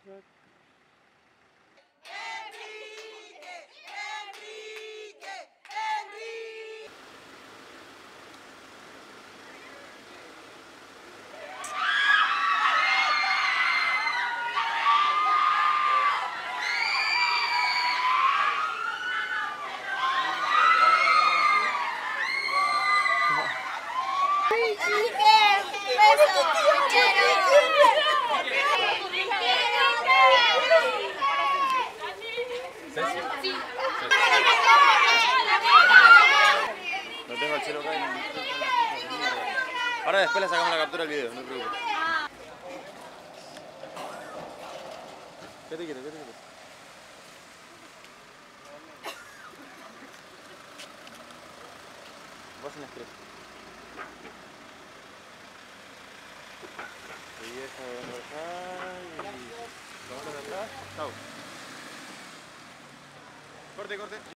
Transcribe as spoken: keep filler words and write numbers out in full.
Track. No tengo el celo acá. Ahora después le sacamos la captura del video, no te preocupes. ¿Qué te quieres? ¿Qué te quieres? Vas en estrés. Y deja de bajar y... Vamos atrás. Chau. Corte, corte.